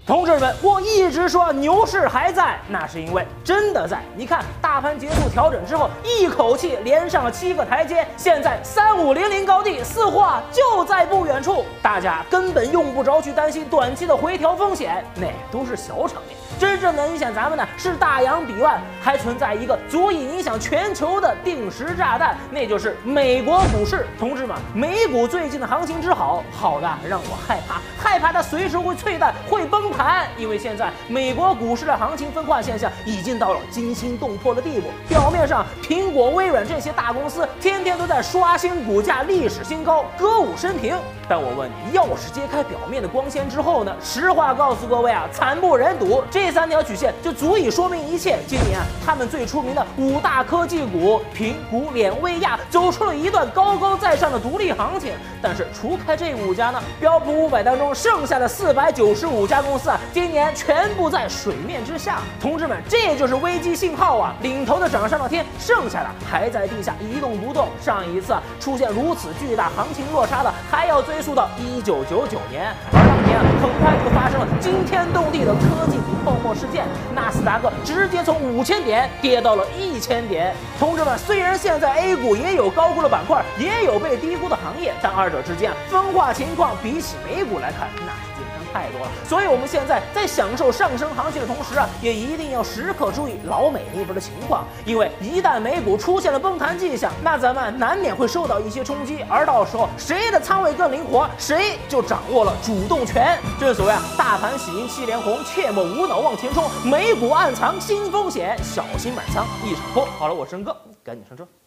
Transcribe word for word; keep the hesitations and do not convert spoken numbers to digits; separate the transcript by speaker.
Speaker 1: 同志们，我一直说牛市还在，那是因为真的在。你看，大盘结束调整之后，一口气连上了七个台阶，现在三五零零高地似乎啊就在不远处，大家根本用不着去担心短期的回调风险，那都是小场面。真正能影响咱们的是大洋彼岸，还存在一个足以影响全球的定时炸弹，那就是美国股市。同志们，美股最近的行情之好，好的让我害怕，害怕它随时会脆弹，会崩盘。因为现在美国股市的行情分化现象已经到了惊心动魄的地步。表面上，苹果、微软这些大公司天天都在刷新股价历史新高，歌舞升平。但我问你，要是揭开表面的光鲜之后呢？实话告诉各位啊，惨不忍睹。这三条曲线就足以说明一切。今年啊，他们最出名的五大科技股苹谷、联、威亚走出了一段高高在上的独立行情。但是除开这五家呢，标普五百当中剩下的四百九十五家公司啊，今年全部在水面之下。同志们，这就是危机信号啊！领头的涨上了天，剩下的还在地下一动不动。上一次啊出现如此巨大行情落差的，还要追溯到一九九九年，而当年啊，很快就发生了惊天动地的科技股泡沫事件，纳斯达克直接从五千点跌到了一千点。同志们，虽然现在 A 股也有高估的板块，也有被低估的行业，但二者之间分化情况比起美股来看，那是简单太多了。所以我们现在在享受上升行情的同时啊，也一定要时刻注意老美那边的情况，因为一旦美股出现了崩盘迹象，那咱们难免会受到一些冲击，而到时候谁的仓位更灵活，谁就掌握了主动权。正所谓啊，大盘喜迎七连红，切莫无脑往前冲，美股暗藏新风险，小心满仓一场空。好了，我是申哥，赶紧上车。